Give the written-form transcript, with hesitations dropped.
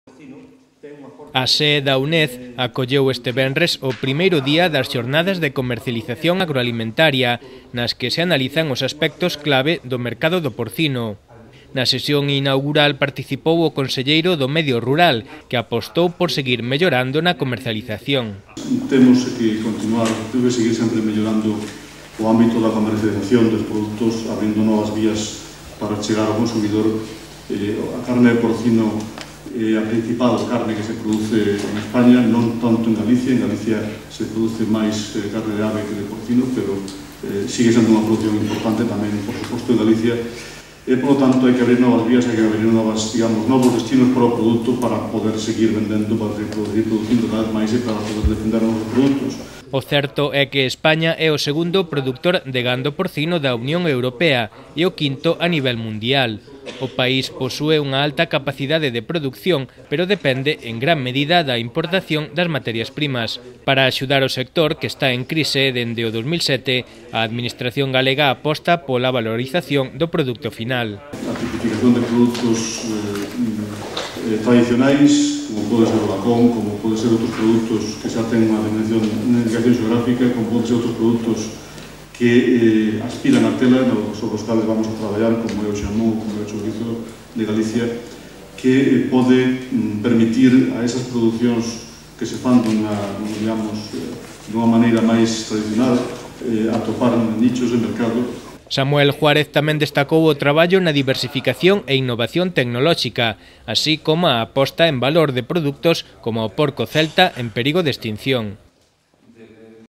A sede da UNED acolleu este venres o primeiro día das xornadas de comercialización agroalimentaria, nas que se analizan os aspectos clave do mercado do porcino. Na sesión inaugural participou o conselleiro do Medio Rural, que apostou por seguir mellorando na comercialización. Temos que continuar, debe seguir sempre mellorando o ámbito da comercialización dos produtos, abrindo novas vías para chegar ao consumidor. A carne de porcino é a principal carne que se produce en España, non tanto en Galicia. En Galicia se produce máis carne de ave que de porcino, pero sigue sendo unha producción importante tamén, por suposto, en Galicia. E, por lo tanto, hai que abrir novas vías, hai que abrir novos destinos para o produto para poder seguir vendendo, para seguir producindo cada vez máis e para poder defender os produtos. O certo é que España é o segundo produtor de gando porcino da Unión Europea e o quinto a nivel mundial. O país posúe unha alta capacidade de produción, pero depende en gran medida da importación das materias primas. Para axudar o sector, que está en crise dende o 2007, a Administración galega aposta pola valorización do produto final. A tipificación de produtos tradicionais, como pode ser o lacón, como pode ser outros produtos que xa ten unha indicación xeográfica, como pode ser outros produtos que aspiran a tela, sobre os cales vamos a traballar, como é o xamón, como é o chourizo de Galicia, que pode permitir a esas producións que se fan dunha maneira máis tradicional atopar nichos de mercado. Samuel Juárez tamén destacou o traballo na diversificación e innovación tecnolóxica, así como a aposta en valor de produtos como o porco celta en perigo de extinción.